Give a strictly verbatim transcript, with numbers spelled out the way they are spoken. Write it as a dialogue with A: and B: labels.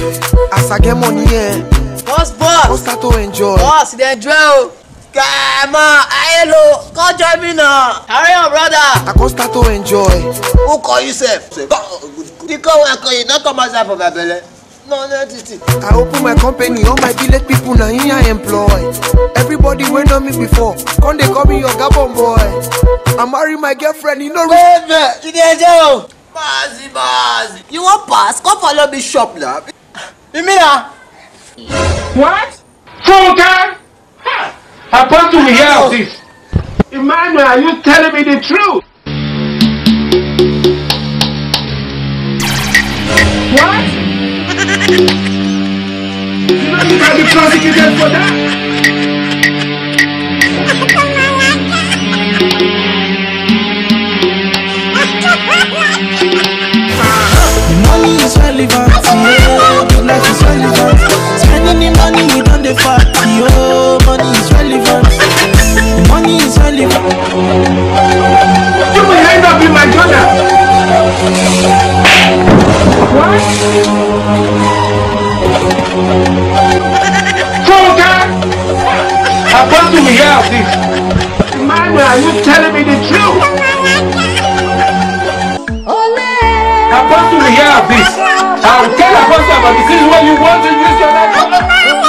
A: As I get money, yeah.
B: Boss, boss.
A: I start to enjoy.
B: Boss, they enjoy. Come on, hello. Come join me now. Hurry on, brother.
A: I can start to enjoy.
C: Who call yourself? The call I call you, not come outside for my belly. No, no, this.
A: I open my company, all my village people now here I employ. Everybody went on me before. Come they call me your Gabon boy. I marry my girlfriend, you know.
C: Baby, you didn't know. Bazi, Bazi. You want pass? Come follow me shop now. You mean that?
D: What? Funka? I want to hear this. Emmanuel, are you telling me the truth? What? You know you can be prosecuted for that?
E: Money is relevant, yeah. Good life is relevant. Spending the money, you don't the fact, yo. Money is relevant. Money is relevant.
D: You will end up in my daughter. What? Funka! I want to hear this. Emmanuel, are you telling me the truth? I want to hear this. I'll tell Apostle about the things when you want to use your life.